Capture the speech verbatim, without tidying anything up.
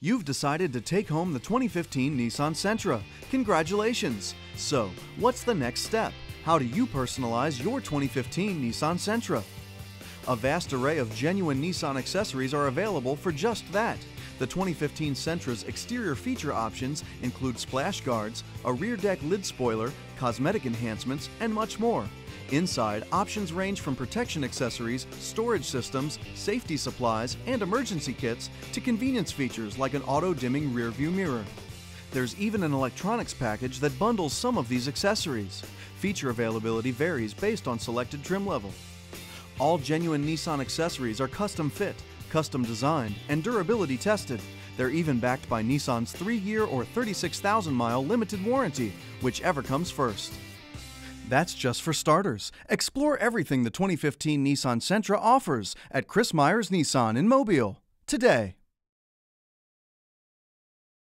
You've decided to take home the twenty fifteen Nissan Sentra. Congratulations! So, what's the next step? How do you personalize your twenty fifteen Nissan Sentra? A vast array of genuine Nissan accessories are available for just that. The twenty fifteen Sentra's exterior feature options include splash guards, a rear deck lid spoiler, cosmetic enhancements, and much more. Inside, options range from protection accessories, storage systems, safety supplies, and emergency kits to convenience features like an auto-dimming rear-view mirror. There's even an electronics package that bundles some of these accessories. Feature availability varies based on selected trim level. All genuine Nissan accessories are custom fit, custom designed, and durability tested. They're even backed by Nissan's three year or thirty-six thousand mile limited warranty, whichever comes first. That's just for starters. Explore everything the twenty fifteen Nissan Sentra offers at Chris Myers Nissan in Mobile today.